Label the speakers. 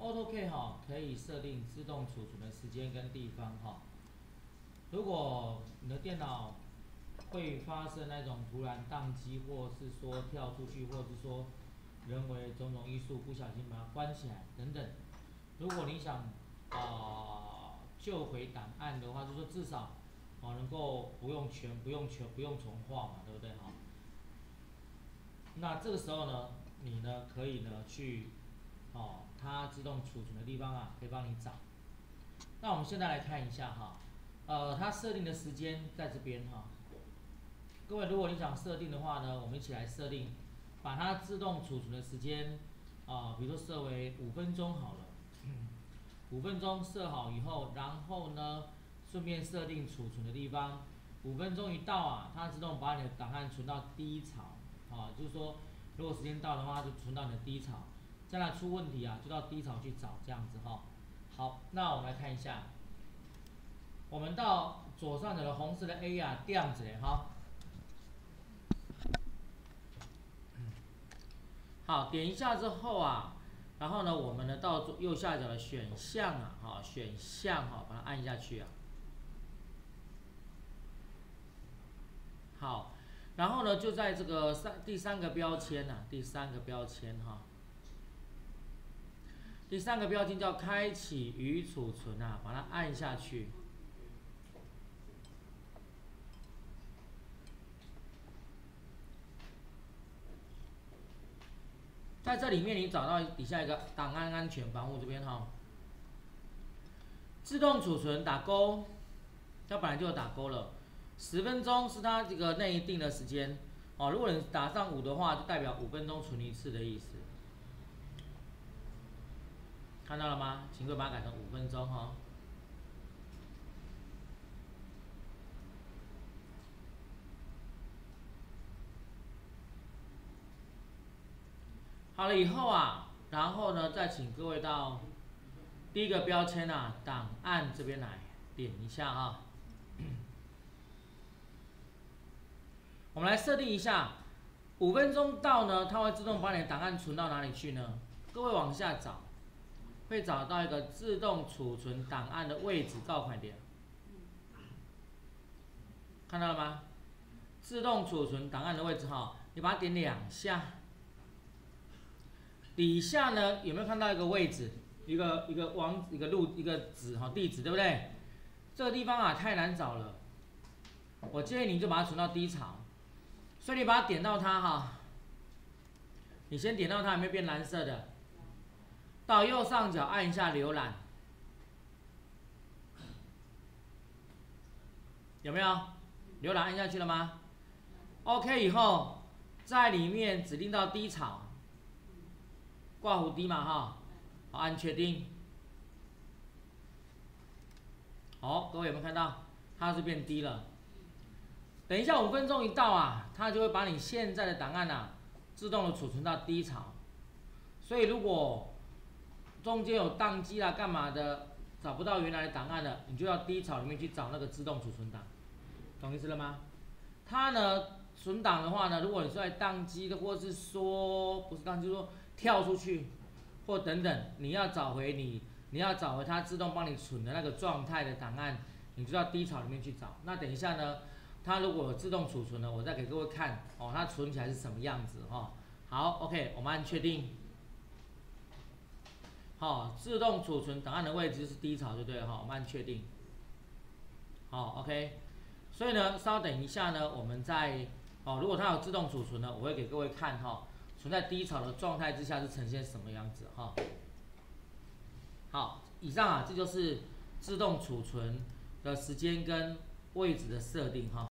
Speaker 1: AutoCAD 哈可以设定自动储存的时间跟地方哈。如果你的电脑会发生那种突然宕机，或是说跳出去，或者是说人为种种因素不小心把它关起来等等。如果你想救回档案的话，就说至少能够不用重画嘛，对不对哈？那这个时候呢，你呢可以呢去它自动储存的地方可以帮你找。那我们现在来看一下哈，它设定的时间在这边哈。各位，如果你想设定的话呢，我们一起来设定，把它自动储存的时间比如说设为5分钟好了。5分钟设好以后，然后呢，顺便设定储存的地方。5分钟一到它自动把你的档案存到低槽就是说，如果时间到的话，就存到你的低槽。将来出问题就到低槽去找这样子哈。好，那我们来看一下，我们到左上角的红色的 A 这样子嘞哈。好，点一下之后然后呢，我们呢到右下角的选项选项把它按下去好，然后呢就在这个第三个标签第三个标签第三个标签叫开启与储存把它按下去。在这里面，你找到底下一个档案安全防护这边自动储存打勾，它本来就有打勾了。10分钟是它这个内定的时间如果你打上5的话，就代表5分钟存一次的意思。看到了吗？请各位把它改成5分钟好了以后然后呢，再请各位到第一个标签档案这边来点一下我们来设定一下，5分钟到呢，它会自动把你的档案存到哪里去呢？各位往下找，会找到一个自动储存档案的位置，告快点。看到了吗？自动储存档案的位置你把它点2下。底下呢有没有看到一个位置？一个址地址对不对？这个地方太难找了，我建议你就把它存到低槽。所以你把它点到它你先点到它有没有变蓝色的？到右上角按一下浏览，有没有？浏览按下去了吗 ？OK 以后，在里面指定到低槽，挂弧低嘛好，按确定。好，各位有没有看到？它是变低了。等一下5分钟一到它就会把你现在的档案自动的储存到低槽。所以如果中间有宕机干嘛的，找不到原来的档案了，你就要低槽里面去找那个自动储存档，懂意思了吗？它呢存档的话呢，如果你是在宕机的，或是说不是宕机，说跳出去或等等，你要找回它自动帮你存的那个状态的档案，你就到低槽里面去找。那等一下呢，它如果自动储存了，我再给各位看它存起来是什么样子好 ，OK， 我们按确定。自动储存档案的位置是低槽就对了我们按确定。好 ，OK。所以呢，稍等一下呢，我们再如果它有自动储存呢，我会给各位看存在低槽的状态之下是呈现什么样子好，以上这就是自动储存的时间跟位置的设定